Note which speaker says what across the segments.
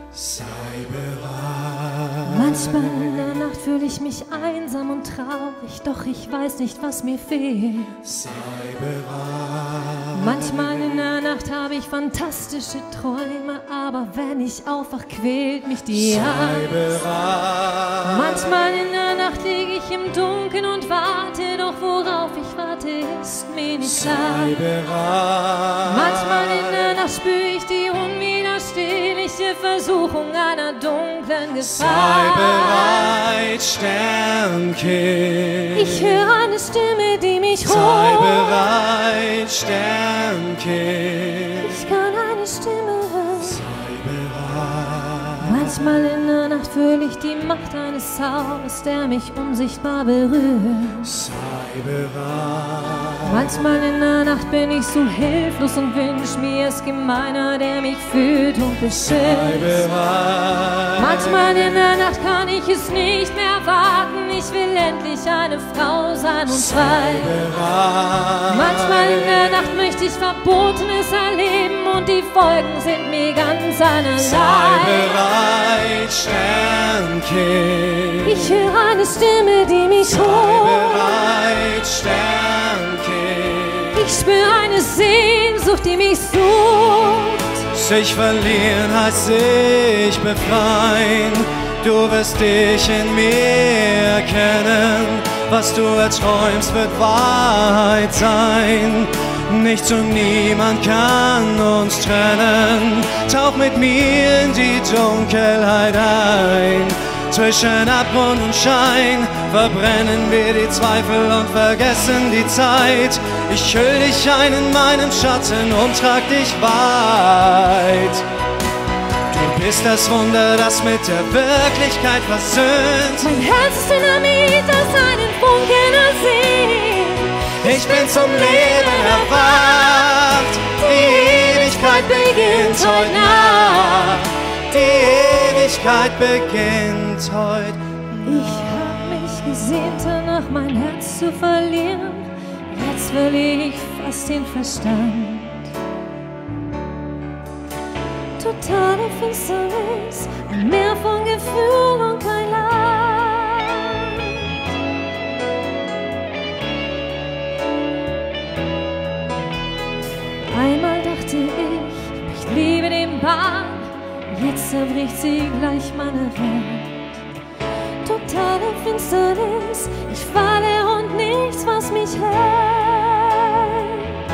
Speaker 1: Sei bereit.
Speaker 2: Manchmal in der Nacht fühle ich mich einsam und traurig, doch ich weiß nicht, was mir fehlt.
Speaker 1: Sei bereit.
Speaker 2: Manchmal in der Nacht habe ich fantastische Träume, aber wenn ich aufwach, quält mich die
Speaker 1: Sei
Speaker 2: Angst.
Speaker 1: bereit.
Speaker 2: Manchmal in der Nacht liege ich im Dunkeln und warte, doch worauf ich warte, ist mir nicht
Speaker 1: Sei
Speaker 2: klar.
Speaker 1: bereit.
Speaker 2: Manchmal in der Nacht spüre ich die unwiderstehliche Versuchung einer dunklen
Speaker 1: Sei
Speaker 2: Gefahr.
Speaker 1: bereit, Sternkind.
Speaker 2: Ich höre eine Stimme, die mich
Speaker 1: Sei
Speaker 2: ruft.
Speaker 1: bereit, Sternkind.
Speaker 2: Ich kann eine Stimme hören.
Speaker 1: Sei bereit.
Speaker 2: Manchmal in der Nacht fühle ich die Macht eines Zaunes, der mich unsichtbar berührt.
Speaker 1: Sei bereit.
Speaker 2: Manchmal in der Nacht bin ich so hilflos und wünsch mir, es gibt einer, der mich fühlt und
Speaker 1: Sei
Speaker 2: beschützt.
Speaker 1: bereit.
Speaker 2: Manchmal in der Nacht kann ich es nicht mehr warten, ich will endlich eine Frau sein und
Speaker 1: Sei
Speaker 2: frei.
Speaker 1: bereit.
Speaker 2: Manchmal in der Nacht möchte ich Verbotenes erleben und die Folgen sind mir ganz
Speaker 1: Sei
Speaker 2: einerlei.
Speaker 1: bereit, Sternkind.
Speaker 2: Ich höre eine Stimme, die mich
Speaker 1: Sei
Speaker 2: ruft.
Speaker 1: bereit, Sternkind.
Speaker 2: Ich spüre eine Sehnsucht, die mich sucht.
Speaker 1: Sich verlieren heißt sich befreien. Du wirst dich in mir erkennen. Was du erträumst, wird Wahrheit sein. Nichts und niemand kann uns trennen. Tauch mit mir in die Dunkelheit ein. Zwischen Abgrund und Schein verbrennen wir die Zweifel und vergessen die Zeit. Ich hüll dich ein in meinem Schatten und trag dich weit. Du bist das Wunder, das mit der Wirklichkeit versöhnt.
Speaker 2: Mein Herz ist Dynamit, das einen Funken ersehnt.
Speaker 1: Ich bin zum Leben erwacht. Die Ewigkeit beginnt heute Nacht. Die Ewigkeit beginnt heute.
Speaker 2: Ich hab mich gesehnt danach, mein Herz zu verlieren. Jetzt verliere ich fast den Verstand. Totale Finsternis, ein Meer von Gefühl und kein Land. Einmal dachte ich liebe den Ball, jetzt zerbricht sie gleich meine Welt. Totale Finsternis, ich falle und nichts, was mich hält.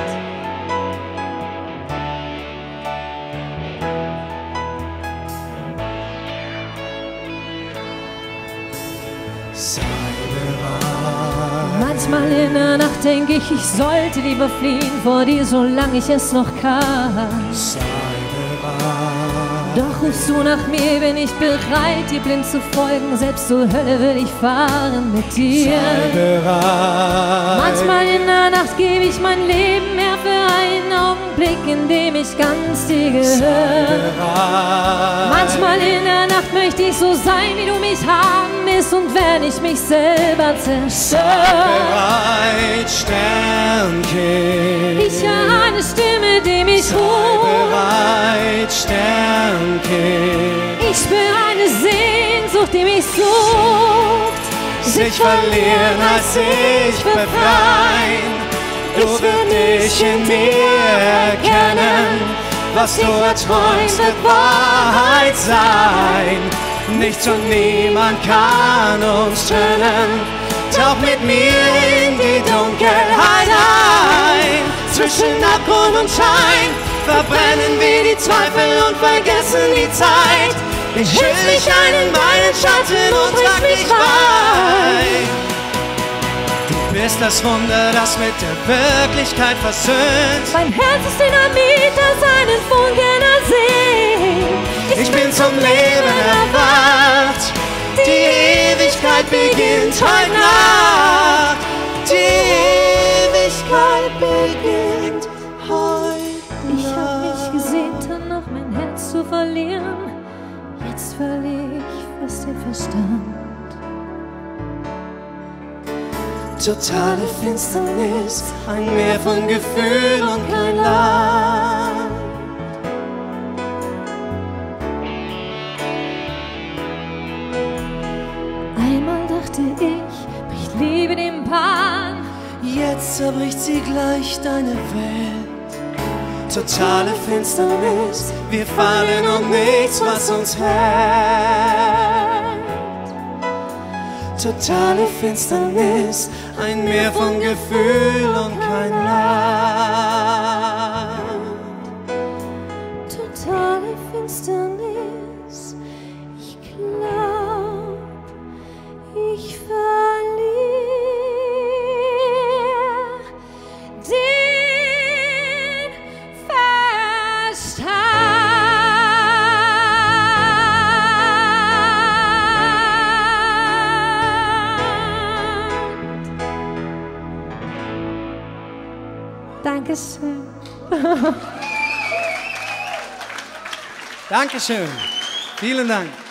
Speaker 1: Sei bereit.
Speaker 2: Manchmal in der Nacht denke ich, ich sollte lieber fliehen vor dir, solange ich es noch kann.
Speaker 1: Sei bereit.
Speaker 2: Doch rufst du nach mir, bin ich bereit, dir blind zu folgen, selbst zur Hölle will ich fahren mit dir.
Speaker 1: Sei bereit.
Speaker 2: Manchmal in der Nacht gebe ich mein Leben her für einen Augenblick, in dem ich ganz dir
Speaker 1: Sei
Speaker 2: gehöre.
Speaker 1: bereit.
Speaker 2: Manchmal in der Nacht möchte ich so sein, wie du mich haben willst, und wenn ich mich selber
Speaker 1: Sei
Speaker 2: zerstöre.
Speaker 1: bereit, Sternkind.
Speaker 2: Ich höre eine Stimme, die mich
Speaker 1: Sei
Speaker 2: ruft.
Speaker 1: bereit, Sternkind.
Speaker 2: Ich spüre eine Sehnsucht, die mich sucht.
Speaker 1: Sich verlieren heißt sich befreien. Du wirst dich in mir erkennen. Was du erträumst, wird Wahrheit sein. Nichts und niemand kann uns trennen. Tauch mit mir in die Dunkelheit ein. Zwischen Abgrund und Schein verbrennen wir die Zweifel und vergessen die Zeit. Ich hüll mich ein in meinen Schatten und trag dich weit. Du bist das Wunder, das mit der Wirklichkeit versöhnt.
Speaker 2: Mein Herz ist Dynamit, das einen Funken ersehnt.
Speaker 1: Ich bin zum Leben erwacht. Die Ewigkeit beginnt heute Nacht. Die Ewigkeit beginnt heute Nacht.
Speaker 2: Ich hab mich gesehnt danach, mein Herz zu verlieren. Jetzt verliere ich fast den Verstand.
Speaker 1: Totale Finsternis, ein Meer von Gefühl und kein Land. Jetzt zerbricht sie gleich deine Welt. Totale Finsternis, wir fallen und nichts, was uns hält. Totale Finsternis, ein Meer von Gefühl und kein Land.
Speaker 2: Totale Finsternis, ich glaub, ich verliere den Verstand. Dankeschön.
Speaker 1: Dankeschön. Vielen Dank.